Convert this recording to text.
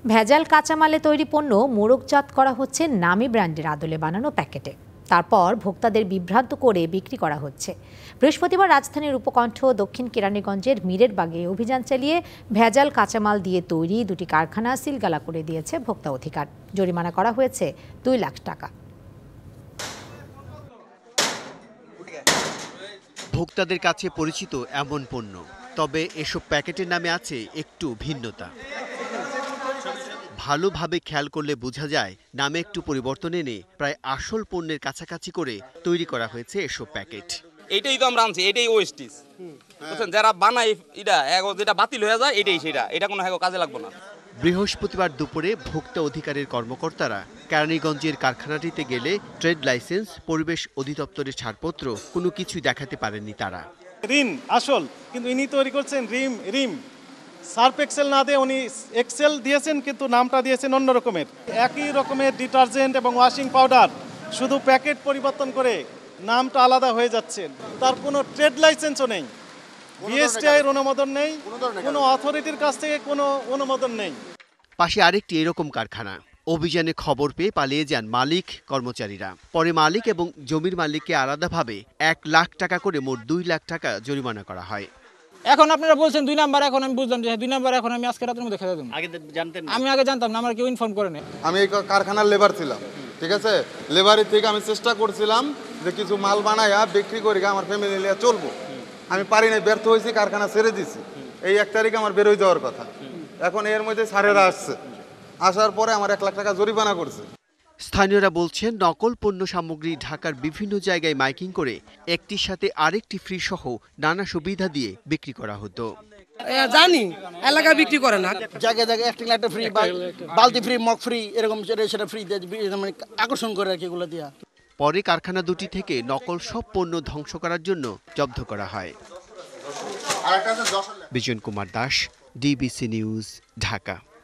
ভেজাল কাঁচামালে তৈরি পণ্য মোড়কজাত করা হচ্ছে নামী ব্র্যান্ডের আদলে বানানো প্যাকেটে, তারপর ভোক্তাদের বিভ্রান্ত করে বিক্রি করা হচ্ছে। বৃহস্পতিবার রাজধানীর উপকণ্ঠ দক্ষিণ কেরানীগঞ্জের মীরের বাগে অভিযান চালিয়ে ভেজাল কাঁচামাল দিয়ে তৈরি দুটি কারখানা সিলগালা করে দিয়েছে ভোক্তা অধিকার। জরিমানা করা হয়েছে 2 লাখ টাকা। ভোক্তাদের কাছে পরিচিত এমন পণ্য, তবে এসব প্যাকেটের নামে আছে একটু ভিন্নতা। ভালোভাবে খেয়াল করলে বোঝা যায় নামে একটু পরিবর্তন এনে প্রায় আসল পণ্যের কাছাকাছি করে তৈরি করা হয়েছে এসব প্যাকেট। এইটাই তো আমরা আনছি, এটাই ওয়েস্টিজ। বুঝছেন, যারা বানায় এটা যেটা বাতিল হয়ে যায় এটাই সেটা, এটা কোনো কাজে লাগবে না। বৃহস্পতিবার দুপুরে ভোক্তা অধিকারের কর্মকর্তারা কেরানীগঞ্জের কারখানাটিতে গেলে ট্রেড লাইসেন্স, পরিবেশ অধিদপ্তরের ছাড়পত্র কোনো কিছুই দেখাতে পারেননি তারা। রিন আসল, কিন্তু ইনি তৈরি করছেন রিম সার্ফ এক্সেল না দিয়ে উনি এক্সেল দিয়েছেন, কিন্তু নামটা দিয়েছেন অন্য রকমের। একই রকমের ডিটারজেন্ট এবং ওয়াশিং পাউডার, শুধু প্যাকেট পরিবর্তন করে নামটা আলাদা হয়ে যাচ্ছে। তার কোনো ট্রেড লাইসেন্সও নেই, বিএসটিআইয়ের অনুমোদন নেই, কোনো অথরিটির কাছ থেকে কোনো অনুমোদন নেই। পাশে আরেকটি এরকম কারখানা। অভিযানে খবর পেয়ে পালিয়ে যান মালিক কর্মচারীরা। পরে মালিক এবং জমির মালিককে আলাদাভাবে 1 লাখ টাকা করে মোট 2 লাখ টাকা জরিমানা করা হয়। এখন আপনারা বলছেন 2 নাম্বার, এখন আমি বুঝলাম যে 2 নাম্বার এখন আমি আজকে রাতের মধ্যে খেতে দেবো। আমি আগে জানতাম না, আমার কেউ ইনফর্ম করে নাই। আমি এই কারখানার লেবার ছিলাম, ঠিক আছে। লেবারের থেকে আমি চেষ্টা করছিলাম যে কিছু মাল বানাইয়া বিক্রি করি, আমার ফ্যামিলি নিয়ে চলবো। আমি পারি নাই, ব্যর্থ হয়েছি, কারখানা ছেড়ে দিছি। এই 1 তারিখে আমার বেরোয় যাওয়ার কথা। এখন এর মধ্যে সারেরা আসছে, আসার পরে আমার 1 লাখ টাকা জরিমানা করছে। স্থানীয়রা বলছেন নকল পণ্য সামগ্রী ঢাকার বিভিন্ন জায়গায় মাইকিং করে একটির সাথে আরেকটি ফ্রি সহ নানা সুবিধা দিয়ে বিক্রি করা হতো। জানি এলাকায় বিক্রি করে না, জায়গায় জায়গায় একটা ফ্রি, বালতি ফ্রি, মগ ফ্রি, এরকম সেটা ফ্রি মানে আকর্ষণ করে আর কি এগুলো দিয়া। পরে কারখানা দুটি থেকে নকল সব পণ্য ধ্বংস করার জন্য জব্দ করা হয়। Bijon Kumar Das, DBC news, Dhaka.